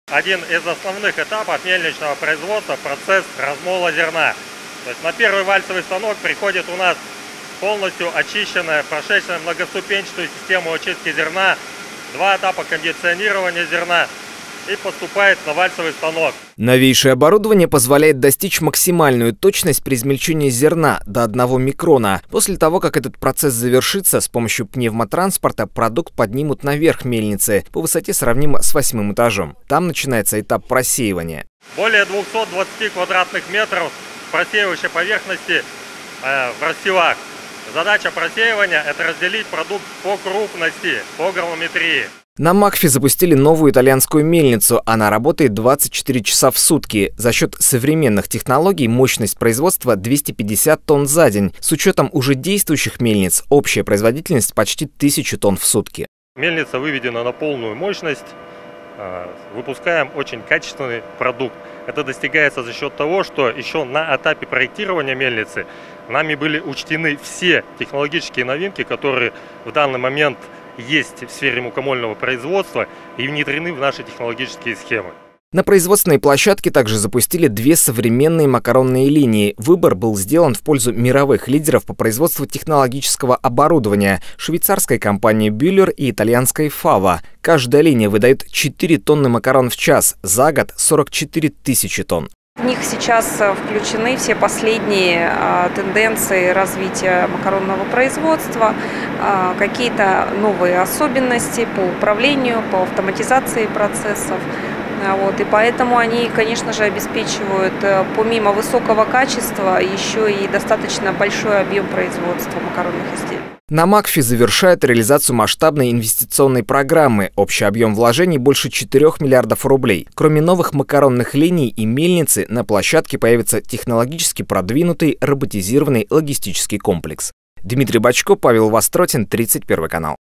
Один из основных этапов мельничного производства – процесс размола зерна. То есть на первый вальцевый станок приходит у нас полностью очищенная, прошедшая многоступенчатую систему очистки зерна, 2 этапа кондиционирования зерна и поступает на вальцевый станок. Новейшее оборудование позволяет достичь максимальную точность при измельчении зерна до 1 микрона. После того, как этот процесс завершится, с помощью пневмотранспорта продукт поднимут наверх мельницы по высоте сравнимо с 8-м этажом. Там начинается этап просеивания. Более 220 квадратных метров просеивающей поверхности в рассевах. Задача просеивания – это разделить продукт по крупности, по граммометрии. На МАКФе запустили новую итальянскую мельницу. Она работает 24 часа в сутки. За счет современных технологий мощность производства 250 тонн за день. С учетом уже действующих мельниц общая производительность почти 1000 тонн в сутки. Мельница выведена на полную мощность. Выпускаем очень качественный продукт. Это достигается за счет того, что еще на этапе проектирования мельницы нами были учтены все технологические новинки, которые в данный момент есть в сфере мукомольного производства и внедрены в наши технологические схемы. На производственной площадке также запустили 2 современные макаронные линии. Выбор был сделан в пользу мировых лидеров по производству технологического оборудования – швейцарской компании Bühler и итальянской Fava. Каждая линия выдает 4 тонны макарон в час, за год 44 тысячи тонн. В них сейчас включены все последние тенденции развития макаронного производства, какие-то новые особенности по управлению, по автоматизации процессов. И поэтому они, конечно же, обеспечивают помимо высокого качества еще и достаточно большой объем производства макаронных изделий. На МАКФе завершают реализацию масштабной инвестиционной программы. Общий объем вложений больше 4 миллиардов рублей. Кроме новых макаронных линий и мельницы, на площадке появится технологически продвинутый роботизированный логистический комплекс. Дмитрий Бочко, Павел Востротин, 31 канал.